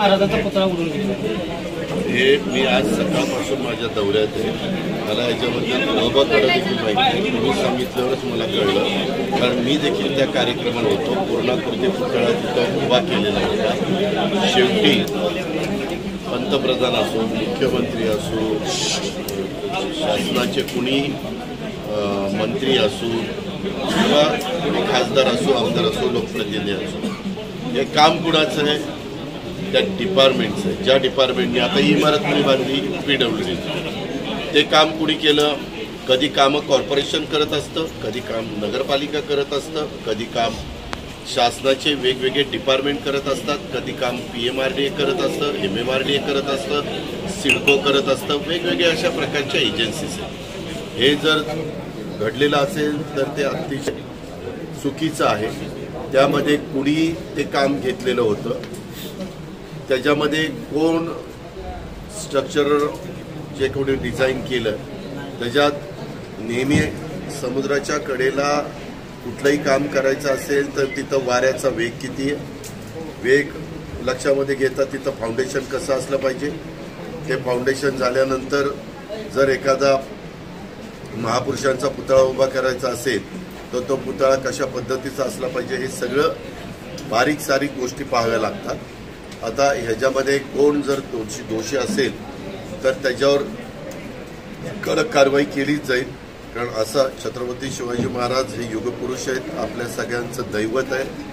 महाराजांचा पुतळा उडवून घेतला। हे मी आज सकाळपासून माझ्या दौऱ्यात आहे। मला याच्याबद्दल अबकडे देखील माहिती तुम्ही सांगितल्यावरच मला कळलं, कारण मी देखील त्या कार्यक्रमाला होतो। पूर्णाकृती पुतळा तिथं उभा केलेला होता। शेवटी पंतप्रधान असो, मुख्यमंत्री असो, शासनाचे कुणी मंत्री असो किंवा कुणी खासदार असो, आमदार असो, लोकप्रतिनिधी असो, हे काम कुणाचं आहे? त्या डिपार्टमेंटचं आहे। ज्या डिपार्टमेंटने आता ही इमारत कुणी बांधली, PWD, ते काम कुणी केलं? कधी कामं कॉर्पोरेशन करत असतं, कधी काम नगरपालिका करत असतं, कधी काम शासनाचे वेगवेगळे डिपार्टमेंट करत असतात, कधी काम PMRDA करत असतं, MMRDA करत असतं, सिडको करत असतं, वेगवेगळ्या अशा प्रकारच्या एजन्सीज आहेत। हे जर घडलेलं असेल तर ते अतिशय चुकीचं आहे। त्यामध्ये कुणी ते काम घेतलेलं होतं, त्याच्यामध्ये कोण स्ट्रक्चर जे कोणी डिझाईन केलं, त्याच्यात नेहमी समुद्राच्या कडेला कुठलंही काम करायचं असेल तर तिथं वाऱ्याचा वेग किती आहे, वेग लक्षामध्ये घेता तिथं फाउंडेशन कसं असलं पाहिजे, ते फाउंडेशन झाल्यानंतर जर एखादा महापुरुषांचा पुतळा उभा करायचा असेल तर तो पुतळा कशा पद्धतीचा असला पाहिजे, हे सगळं बारीक सारीक गोष्टी पाहाव्या लागतात। आता ह्याच्यामध्ये कोण जर दोषी असेल तर त्याच्यावर कडक कारवाई केलीच जाईल, कारण असं छत्रपती शिवाजी महाराज हे युगपुरुष आहेत, आपल्या सगळ्यांचं दैवत आहे।